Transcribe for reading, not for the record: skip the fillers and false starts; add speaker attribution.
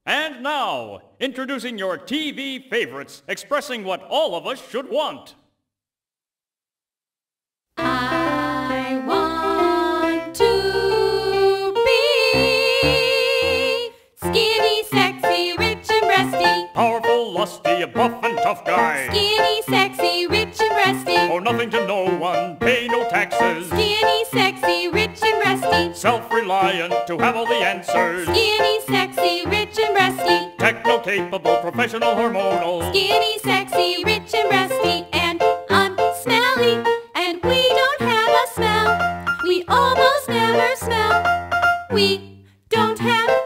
Speaker 1: And now, introducing your TV favorites, expressing what all of us should want.
Speaker 2: I want to be skinny, sexy, rich and breasty.
Speaker 1: Powerful, lusty, a buff and tough guy.
Speaker 2: Skinny, sexy, rich and breasty.
Speaker 1: Owe nothing to no one, pay no taxes.
Speaker 2: Skinny, sexy, rich and breasty.
Speaker 1: Self-reliant to have all the answers.
Speaker 2: Skinny, sexy, rich and breasty.
Speaker 1: Techno-capable, professional, hormonal.
Speaker 2: Skinny, sexy, rich and breasty. And I'm smelly, and we don't have a smell. We almost never smell. We don't have